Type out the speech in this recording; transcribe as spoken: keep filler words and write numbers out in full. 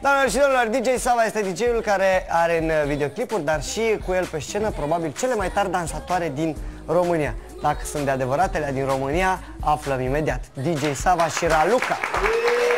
Doamnelor și domnilor, D J Sava este D J-ul care are în videoclipuri, dar și cu el pe scenă, probabil, cele mai tari dansatoare din România. Dacă sunt de adevăratele din România, aflăm imediat. D J Sava și Raluca.